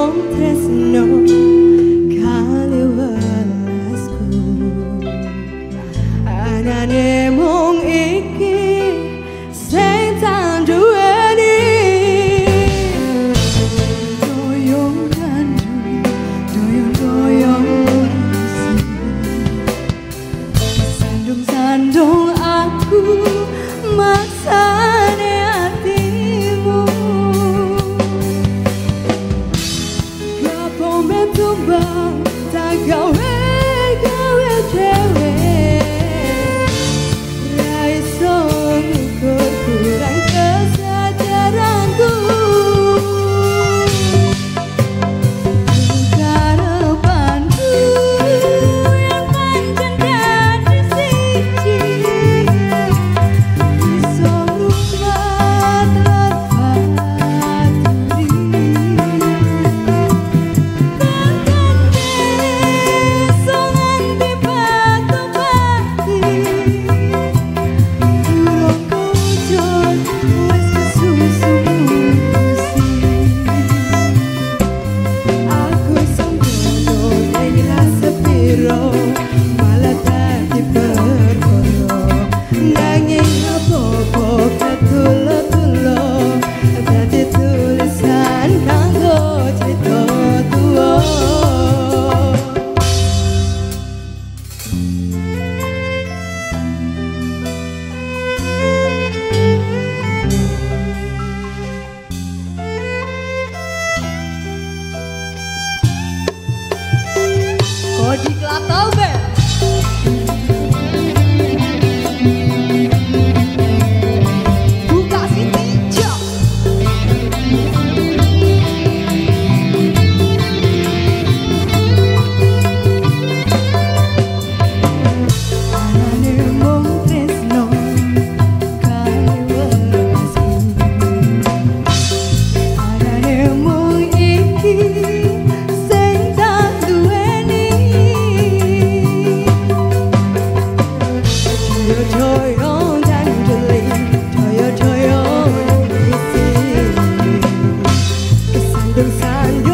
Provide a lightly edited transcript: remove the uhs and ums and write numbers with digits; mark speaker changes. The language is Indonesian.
Speaker 1: mung tresno kalih welasku. Anane mung iki sing tak duweni. Doyong kandu, doyong-doyong sandung-sandung aku maksane hatimu. Gapo tumbang tak gawe dhewe. Ra iso ngukur kurang kesadaranku. Harapanku yang pancen dadi siji iso ngrumat lebaturi. Malah dadi perkara nanging apa-apa ketulo-tulo dadi tulisan kanggo crita tuwa. Kodik Latau Band. Buka Siti Jok. Anane mung tresno kalih welasku. Anane mung iki sing tak duweni. Joyo-joyo dandeli, joyo-joyo isi, kesandung-sandung